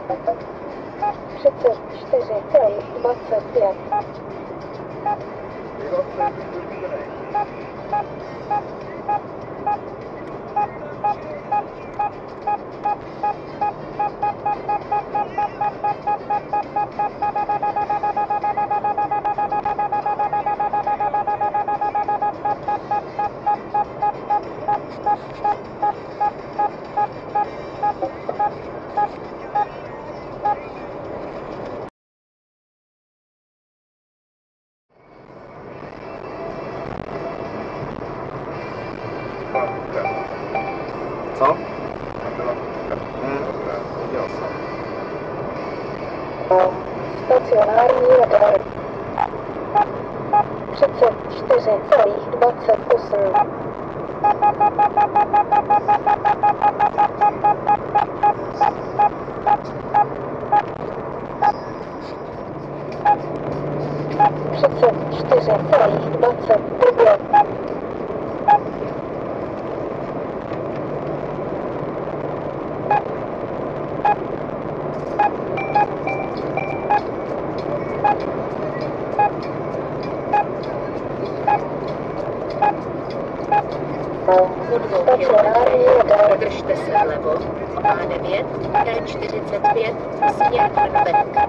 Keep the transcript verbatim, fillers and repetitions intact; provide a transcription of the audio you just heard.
třicet čtyři dvacet pět. Co? Ne, viděl jsem. Stacionární radar. třicet čtyři dvacet osm. třicet čtyři dvacet devět. Stacionární radar. Držte se vlevo. A devět, E čtyřicet pět, směr Krnov.